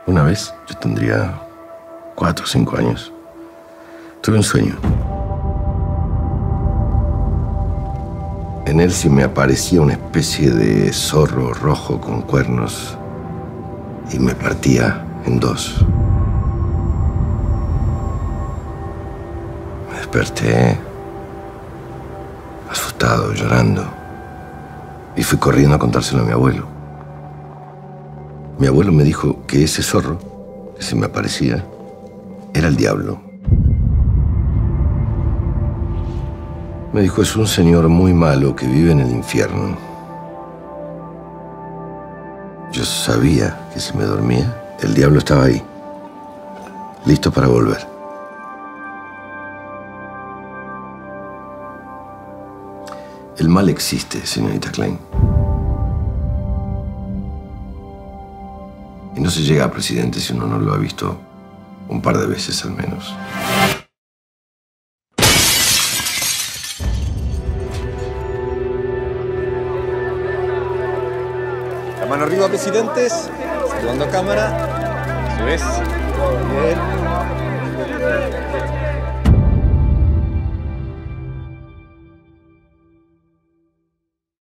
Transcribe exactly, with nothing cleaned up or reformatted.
Una vez, yo tendría cuatro o cinco años, tuve un sueño. En él se me aparecía una especie de zorro rojo con cuernos y me partía en dos. Me desperté asustado, llorando, y fui corriendo a contárselo a mi abuelo. Mi abuelo me dijo que ese zorro que se me aparecía era el diablo. Me dijo, es un señor muy malo que vive en el infierno. Yo sabía que si me dormía, el diablo estaba ahí, listo para volver. El mal existe, señorita Klein. Y no se llega a presidente si uno no lo ha visto un par de veces al menos. La mano arriba, presidentes. Saludando a cámara. Eso es. Bien.